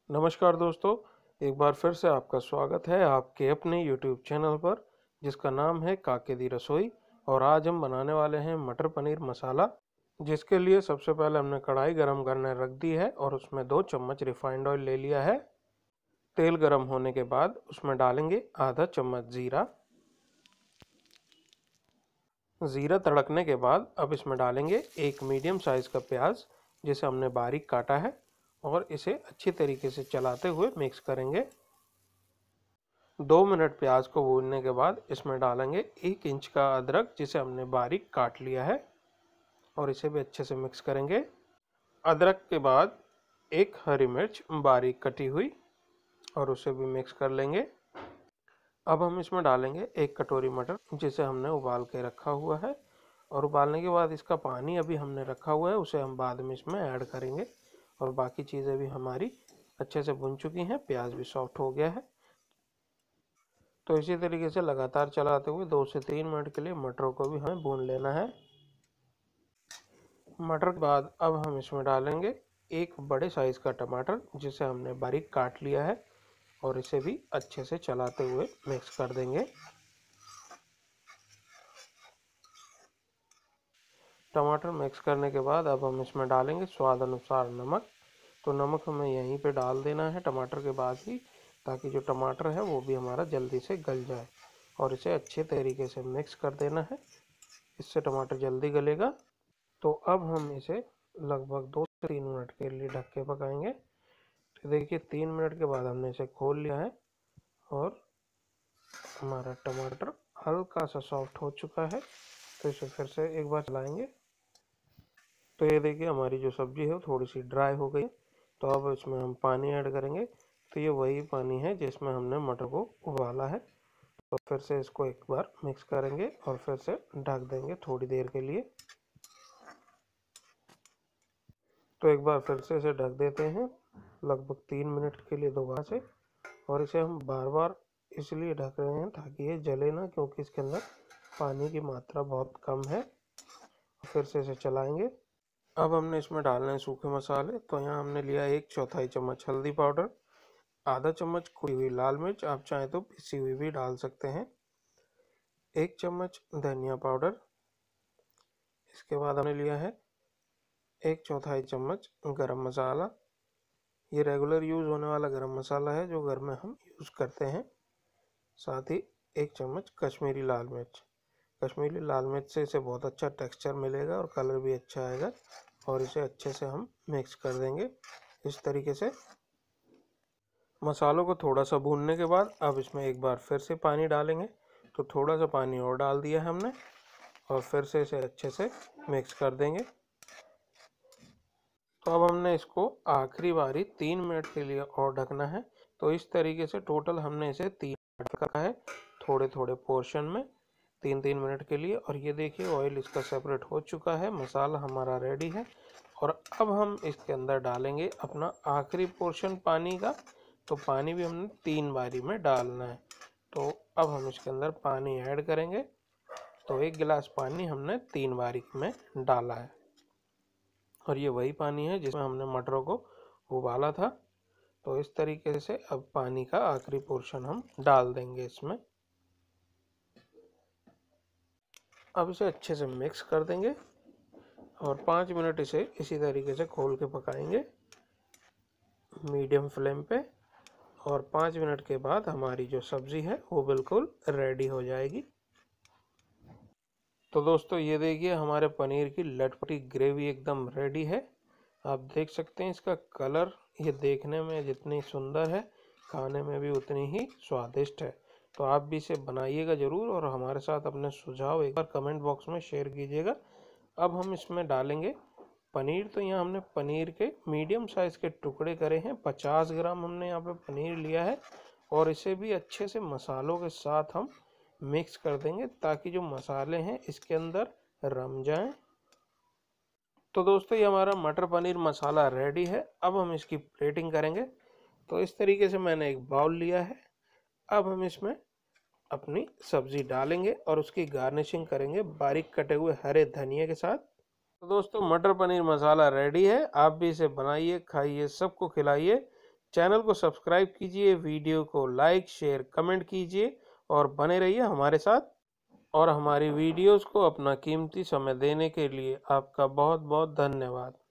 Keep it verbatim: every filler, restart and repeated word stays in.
नमस्कार दोस्तों, एक बार फिर से आपका स्वागत है आपके अपने यूट्यूब चैनल पर जिसका नाम है काके दी रसोई। और आज हम बनाने वाले हैं मटर पनीर मसाला, जिसके लिए सबसे पहले हमने कढ़ाई गरम करने रख दी है और उसमें दो चम्मच रिफाइंड ऑयल ले लिया है। तेल गरम होने के बाद उसमें डालेंगे आधा चम्मच जीरा। जीरा तड़कने के बाद अब इसमें डालेंगे एक मीडियम साइज़ का प्याज जिसे हमने बारीक काटा है और इसे अच्छी तरीके से चलाते हुए मिक्स करेंगे। दो मिनट प्याज को भूनने के बाद इसमें डालेंगे एक इंच का अदरक जिसे हमने बारीक काट लिया है और इसे भी अच्छे से मिक्स करेंगे। अदरक के बाद एक हरी मिर्च बारीक कटी हुई और उसे भी मिक्स कर लेंगे। अब हम इसमें डालेंगे एक कटोरी मटर जिसे हमने उबाल के रखा हुआ है और उबालने के बाद इसका पानी अभी हमने रखा हुआ है उसे हम बाद में इसमें ऐड करेंगे। और बाकी चीज़ें भी हमारी अच्छे से भुन चुकी हैं, प्याज भी सॉफ्ट हो गया है। तो इसी तरीके से लगातार चलाते हुए दो से तीन मिनट के लिए मटरों को भी हमें भून लेना है। मटर के बाद अब हम इसमें डालेंगे एक बड़े साइज़ का टमाटर जिसे हमने बारीक काट लिया है और इसे भी अच्छे से चलाते हुए मिक्स कर देंगे। टमाटर मिक्स करने के बाद अब हम इसमें डालेंगे स्वाद अनुसार नमक। तो नमक हमें यहीं पे डाल देना है टमाटर के बाद ही, ताकि जो टमाटर है वो भी हमारा जल्दी से गल जाए। और इसे अच्छे तरीके से मिक्स कर देना है, इससे टमाटर जल्दी गलेगा। तो अब हम इसे लगभग दो से तीन मिनट के लिए ढक के पकाएंगे। तो देखिए तीन मिनट के बाद हमने इसे खोल लिया है और हमारा टमाटर हल्का सा सॉफ्ट हो चुका है। तो इसे फिर से एक बार चलाएंगे। तो ये देखिए हमारी जो सब्ज़ी है वो थोड़ी सी ड्राई हो गई। तो अब इसमें हम पानी ऐड करेंगे। तो ये वही पानी है जिसमें हमने मटर को उबाला है। तो फिर से इसको एक बार मिक्स करेंगे और फिर से ढक देंगे थोड़ी देर के लिए। तो एक बार फिर से इसे ढक देते हैं लगभग तीन मिनट के लिए दोबारा से। और इसे हम बार बार इसलिए ढक रहे हैं ताकि ये जले ना, क्योंकि इसके अंदर पानी की मात्रा बहुत कम है। फिर से इसे चलाएंगे। अब हमने इसमें डालने हैं सूखे मसाले। तो यहाँ हमने लिया एक चौथाई चम्मच हल्दी पाउडर, आधा चम्मच कुटी हुई लाल मिर्च, आप चाहें तो पिसी हुई भी डाल सकते हैं, एक चम्मच धनिया पाउडर। इसके बाद हमने लिया है एक चौथाई चम्मच गरम मसाला। ये रेगुलर यूज़ होने वाला गरम मसाला है जो घर में हम यूज़ करते हैं। साथ ही एक चम्मच कश्मीरी लाल मिर्च। कश्मीरी लाल मिर्च से इसे बहुत अच्छा टेक्सचर मिलेगा और कलर भी अच्छा आएगा। और इसे अच्छे से हम मिक्स कर देंगे इस तरीके से। मसालों को थोड़ा सा भूनने के बाद अब इसमें एक बार फिर से पानी डालेंगे। तो थोड़ा सा पानी और डाल दिया है हमने और फिर से इसे अच्छे से मिक्स कर देंगे। तो अब हमने इसको आखिरी बारी तीन मिनट के लिए और ढकना है। तो इस तरीके से टोटल हमने इसे तीन मिनट ढका है, थोड़े थोड़े पोर्शन में तीन तीन मिनट के लिए। और ये देखिए ऑयल इसका सेपरेट हो चुका है, मसाला हमारा रेडी है। और अब हम इसके अंदर डालेंगे अपना आखिरी पोर्शन पानी का। तो पानी भी हमने तीन बारी में डालना है। तो अब हम इसके अंदर पानी ऐड करेंगे। तो एक गिलास पानी हमने तीन बारी में डाला है और ये वही पानी है जिसमें हमने मटरों को उबाला था। तो इस तरीके से अब पानी का आखिरी पोर्शन हम डाल देंगे इसमें। अब इसे अच्छे से मिक्स कर देंगे और पाँच मिनट इसे इसी तरीके से खोल के पकाएंगे मीडियम फ्लेम पे। और पाँच मिनट के बाद हमारी जो सब्ज़ी है वो बिल्कुल रेडी हो जाएगी। तो दोस्तों ये देखिए हमारे पनीर की लटपटी ग्रेवी एकदम रेडी है। आप देख सकते हैं इसका कलर, ये देखने में जितनी सुंदर है खाने में भी उतनी ही स्वादिष्ट है। तो आप भी इसे बनाइएगा ज़रूर और हमारे साथ अपने सुझाव एक बार कमेंट बॉक्स में शेयर कीजिएगा। अब हम इसमें डालेंगे पनीर। तो यहाँ हमने पनीर के मीडियम साइज़ के टुकड़े करे हैं, पचास ग्राम हमने यहाँ पे पनीर लिया है। और इसे भी अच्छे से मसालों के साथ हम मिक्स कर देंगे ताकि जो मसाले हैं इसके अंदर रम जाएं। तो दोस्तों ये हमारा मटर पनीर मसाला रेडी है। अब हम इसकी प्लेटिंग करेंगे। तो इस तरीके से मैंने एक बाउल लिया है। अब हम इसमें अपनी सब्ज़ी डालेंगे और उसकी गार्निशिंग करेंगे बारीक कटे हुए हरे धनिया के साथ। तो दोस्तों मटर पनीर मसाला रेडी है, आप भी इसे बनाइए, खाइए, सबको खिलाइए। चैनल को सब्सक्राइब कीजिए, वीडियो को लाइक शेयर कमेंट कीजिए और बने रहिए हमारे साथ। और हमारी वीडियोस को अपना कीमती समय देने के लिए आपका बहुत बहुत धन्यवाद।